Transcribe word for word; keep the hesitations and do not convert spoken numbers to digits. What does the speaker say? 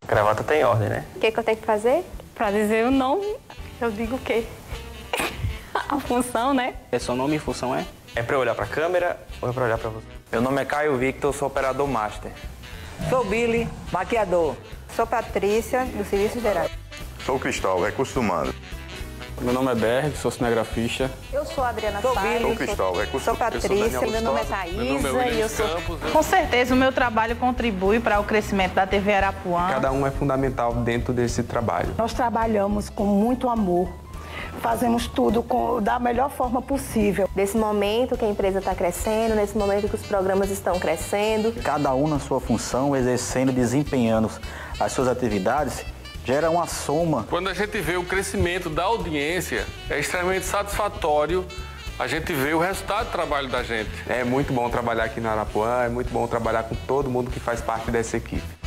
Gravata tem ordem, né? O que, que eu tenho que fazer? Pra dizer o nome, eu digo o quê? A função, né? É seu nome e função é? É pra eu olhar pra câmera ou é pra olhar pra você? Meu nome é Caio Victor, sou operador master. Sou Billy, maquiador. Sou Patrícia, do Serviço Geral. Sou Cristóvão, recursos humanos. Meu nome é Berg, sou cinegrafista. Eu sou Adriana Sou Salles. Sou Cristóvão, recursos Sou Patrícia, meu nome é Lustosa. Thaísa e eu sou... Com certeza, o meu trabalho contribui para o crescimento da T V Arapuã. Cada um é fundamental dentro desse trabalho. Nós trabalhamos com muito amor, fazemos tudo com, da melhor forma possível. Nesse momento que a empresa está crescendo, nesse momento que os programas estão crescendo. Cada um na sua função, exercendo, desempenhando as suas atividades, gera uma soma. Quando a gente vê o crescimento da audiência, é extremamente satisfatório a gente ver o resultado do trabalho da gente. É muito bom trabalhar aqui na Arapuã, é muito bom trabalhar com todo mundo que faz parte dessa equipe.